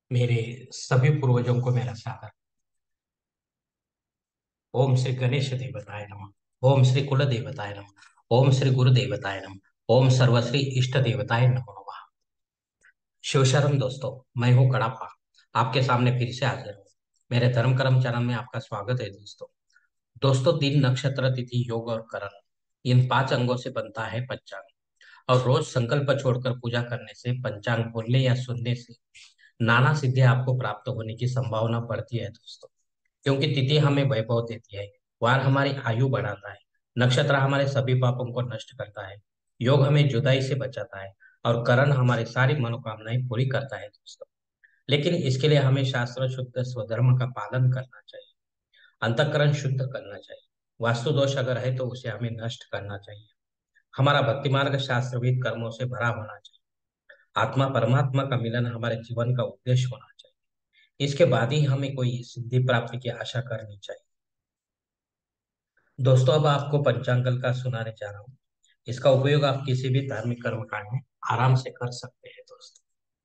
मेरे सभी पूर्वजों को मेरा सादर। ओम श्री गणेश देवताय नमः। ओम श्री कुल देवताय नमः। ओम श्री गुरु देवताय नमः। ओम सर्वश्री इष्ट देवताय नमो नमः। शिव शरण दोस्तों, मैं हूँ कड़ापा। आपके सामने फिर से हाजिर हूँ। मेरे धर्म कर्म चरण में आपका स्वागत है दोस्तों। दोस्तों, दिन नक्षत्र तिथि योग और करण, इन पांच अंगों से बनता है पंचांग। और रोज संकल्प छोड़कर पूजा करने से, पंचांग बोलने या सुनने से नाना सिद्धियां आपको प्राप्त होने की संभावना बढ़ती है दोस्तों। क्योंकि तिथि हमें वैभव देती है, वार हमारी आयु बढ़ाता है, नक्षत्र हमारे सभी पापों को नष्ट करता है, योग हमें जुदाई से बचाता है, और करण हमारी सारी मनोकामनाएं पूरी करता है दोस्तों। लेकिन इसके लिए हमें शास्त्र शुद्ध स्वधर्म का पालन करना चाहिए, अंतःकरण शुद्ध करना चाहिए। वास्तु दोष अगर है तो उसे हमें नष्ट करना चाहिए। हमारा भक्ति मार्ग शास्त्रविद कर्मों से भरा होना चाहिए। आत्मा परमात्मा का मिलन हमारे जीवन का उद्देश्य होना चाहिए। इसके बाद ही हमें कोई सिद्धि प्राप्ति की आशा करनी चाहिए। दोस्तों, अब आपको पंचांगल का सुनाने जा रहा हूँ। इसका उपयोग आप किसी भी धार्मिक कर्म कांड में आराम से कर सकते हैं दोस्तों।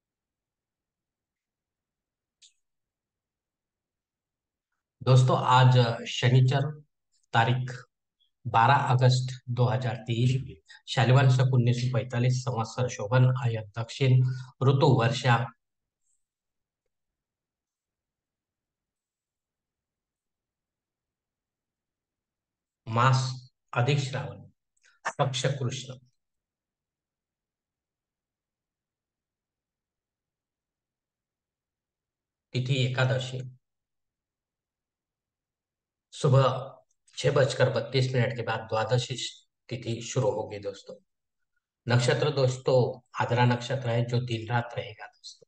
दोस्तों, आज शनिचर, तारीख 12 अगस्त 2023, शालिवान शक 1945, संवत्सर शोभन, आयत दक्षिण, ऋतु वर्षा, मास अधिक श्रावण, पक्ष कृष्ण, तिथि एकादशी, सुबह 6:32 के बाद द्वादशी तिथि शुरू होगी दोस्तों। नक्षत्र दोस्तों, आद्रा नक्षत्र है जो दिन रात रहेगा दोस्तों।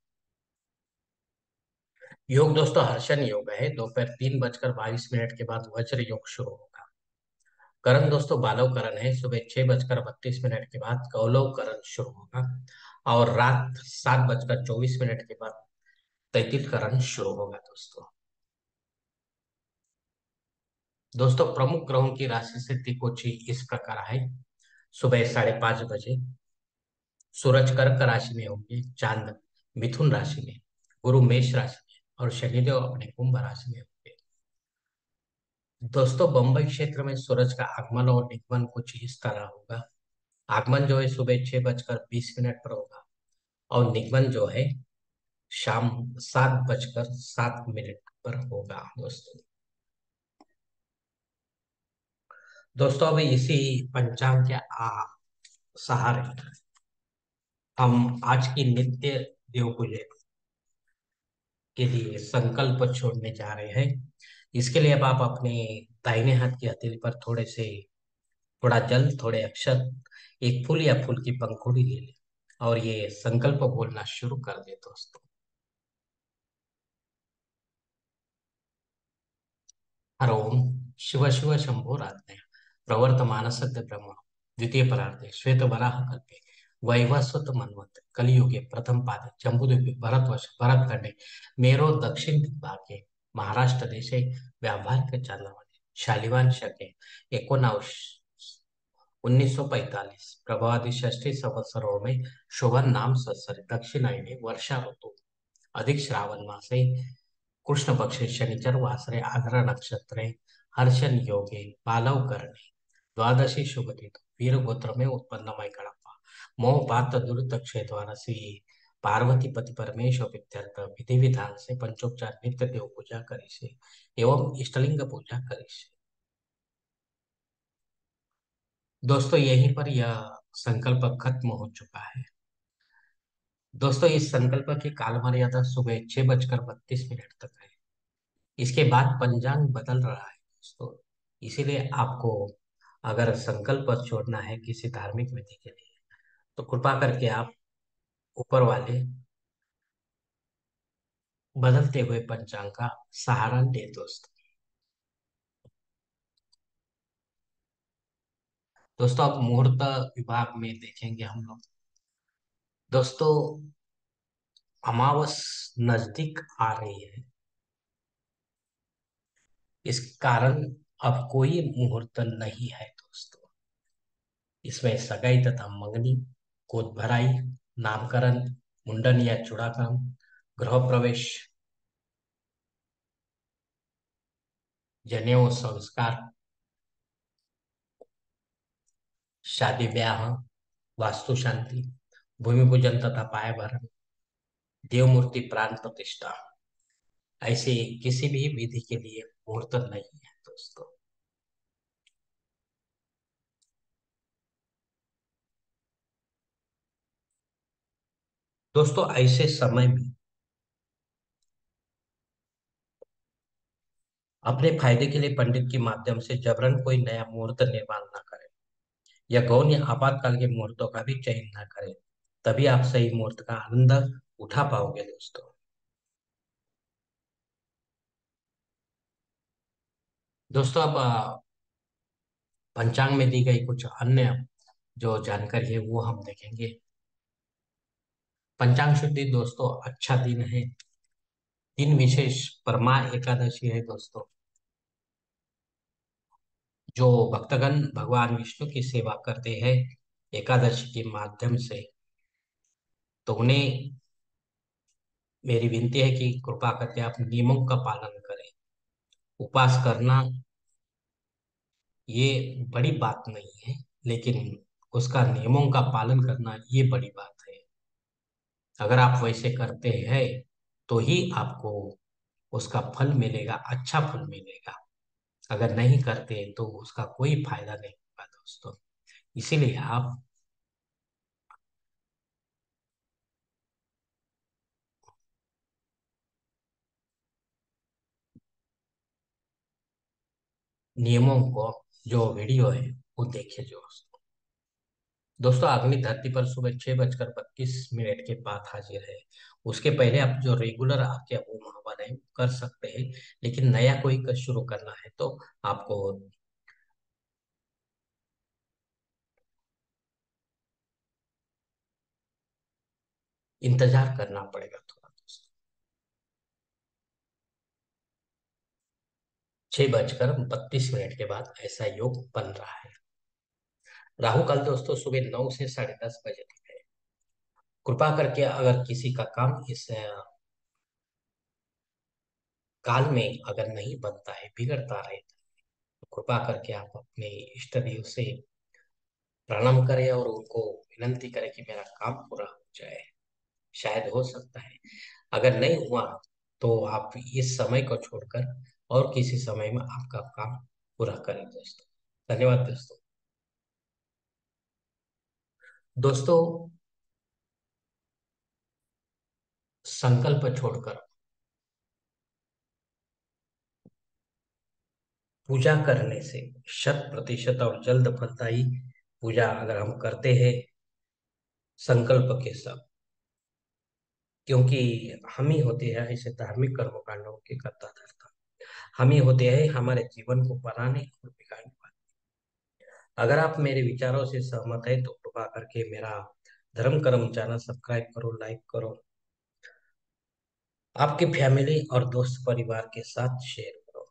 योग दोस्तों, हर्षण योग है, दोपहर 3:22 के बाद वज्र योग शुरू होगा। करण दोस्तों, बालव करण है, सुबह 6:32 के बाद गौलव करण शुरू होगा। और रात 7:24 के बाद तैतिल करण शुरू होगा दोस्तों। दोस्तों, प्रमुख ग्रहों की राशि से तिकोची इस प्रकार है। सुबह 5:30 सूरज कर्क राशि में होंगे, चांद मिथुन राशि में, गुरु मेष राशि में, और शनिदेव अपने कुंभ राशि में होंगे। दोस्तों, बंबई क्षेत्र में सूरज का आगमन और निगमन कुछ इस तरह होगा। आगमन जो है सुबह 6:20 पर होगा, और निगमन जो है शाम 7:07 पर होगा दोस्तों। दोस्तों, अब इसी पंचांग के सहारे हम आज की नित्य देव पूजा के लिए संकल्प छोड़ने जा रहे हैं। इसके लिए अब आप अपने दाहिने हाथ की हथेली पर थोड़ा जल, थोड़े अक्षर, एक फूल या फूल की पंखुड़ी ले लें, और ये संकल्प बोलना शुरू कर दे दोस्तों। हर ओम शिव शिव शंभोरात्मय प्रवर्तमान सद्य ब्रह्म द्वितीय परार्धे श्वेत वराह कल्पे वैवस्वत मन्वंत कलियुगे प्रथम पादे जम्बूद्वीपे भरतवर्ष भरतखंडे मेरो दक्षिण दिग्भागे महाराष्ट्र देशे व्यावहारिक चांद्रमाने शालिवान शके 1945 प्रभावती षष्ठी संवत्सरों में शोभन नाम संवत्सरे दक्षिणायने वर्षा ऋतु अधिक श्रावण मासे कृष्ण पक्षे शनिचर वासरे आग्रह नक्षत्रे हर्षण योगे बालव करणे द्वादशी शुभ तिथि वीर गोत्र में उत्पन्न मय कड़प्पा मोह पात दुरित क्षय द्वारा श्री पार्वती पति परमेश्वर विद्यार्थ विधि विधान से पंचोपचार नित्य देव पूजा करी से एवं इष्टलिंग पूजा करी से। दोस्तों, यहीं पर यह संकल्प खत्म हो चुका है। दोस्तों, इस संकल्प की काल मर्यादा सुबह 6:32 तक है। इसके बाद पंचांग बदल रहा है दोस्तों। इसीलिए आपको अगर संकल्प छोड़ना है किसी धार्मिक विधि के लिए, तो कृपा करके आप ऊपर वाले बदलते हुए पंचांग का सहारा ले दोस्तों। दोस्तों, अब मुहूर्त विभाग में देखेंगे हम लोग। दोस्तों, अमावस नजदीक आ रही है, इस कारण अब कोई मुहूर्त नहीं है दोस्तों। इसमें सगाई तथा मंगनी, गोद भराई, नामकरण, मुंडन या चूड़ाकरण, गृह प्रवेश, जनेऊ संस्कार, शादी ब्याह, वास्तु शांति, भूमि पूजन तथा पाया भरण, देव मूर्ति प्राण प्रतिष्ठा, ऐसे किसी भी विधि के लिए मुहूर्त नहीं है दोस्तों। दोस्तों ऐसे समय में अपने फायदे के लिए पंडित के माध्यम से जबरन कोई नया मुहूर्त निर्माण न करें, या गौण या आपातकाल के मुहूर्तों का भी चयन न करें। तभी आप सही मुहूर्त का आनंद उठा पाओगे दोस्तों। दोस्तों अब पंचांग में दी गई कुछ अन्य जो जानकारी है वो हम देखेंगे। पंचांग शुद्धि दोस्तों अच्छा दिन है। दिन विशेष परमा एकादशी है दोस्तों। जो भक्तगण भगवान विष्णु की सेवा करते हैं एकादशी के माध्यम से, तो उन्हें मेरी विनती है कि कृपा करके आप नियमों का पालन करें। उपवास करना ये बड़ी बात नहीं है, लेकिन उसका नियमों का पालन करना ये बड़ी बात है। अगर आप वैसे करते हैं तो ही आपको उसका फल मिलेगा, अच्छा फल मिलेगा। अगर नहीं करते तो उसका कोई फायदा नहीं होगा दोस्तों। इसीलिए आप नियमों को, जो वीडियो है वो देखिए दोस्तों। दोस्तों अग्नि धरती पर सुबह 6:32 के बाद हाजिर है। उसके पहले आप जो रेगुलर आपके होम हवन है कर सकते हैं, लेकिन नया कोई शुरू करना है तो आपको इंतजार करना पड़ेगा थोड़ा दोस्तों। 6:32 के बाद ऐसा योग बन रहा है। राहु काल दोस्तों सुबह 9 से 10:30 तक है। कृपा करके अगर किसी का काम इस काल में अगर नहीं बनता है, बिगड़ता है, तो कृपा करके आप अपने इष्ट देव से प्रणाम करें और उनको विनंती करें कि मेरा काम पूरा हो जाए। शायद हो सकता है। अगर नहीं हुआ तो आप इस समय को छोड़कर और किसी समय में आपका काम पूरा करें दोस्तों। धन्यवाद दोस्तों। दोस्तों संकल्प छोड़कर पूजा करने से 100% और जल्द फलदायी पूजा अगर हम करते हैं संकल्प के साथ, क्योंकि हम ही होते हैं ऐसे धार्मिक कर्म कांडों के करता धरता। हम ही होते हैं हमारे जीवन को बनाने और बिगाड़ने वाले। अगर आप मेरे विचारों से सहमत है तो कृपा करके मेरा धर्म कर्म चैनल सब्सक्राइब करो, लाइक करो, आपके फैमिली और दोस्त परिवार के साथ शेयर करो,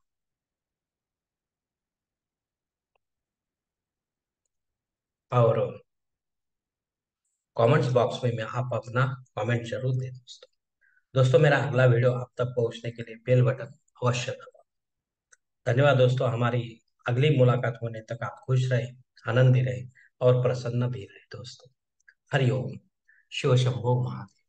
और कमेंट्स बॉक्स में मैं आप अपना कमेंट जरूर दें दोस्तों। दोस्तों मेरा अगला वीडियो आप तक पहुंचने के लिए बेल बटन अवश्य दबाएं। धन्यवाद दोस्तों। हमारी अगली मुलाकात होने तक आप खुश रहे, आनंदी रहे और प्रसन्न भी रहे दोस्तों। हरिओम। शिव शंभो महादेव।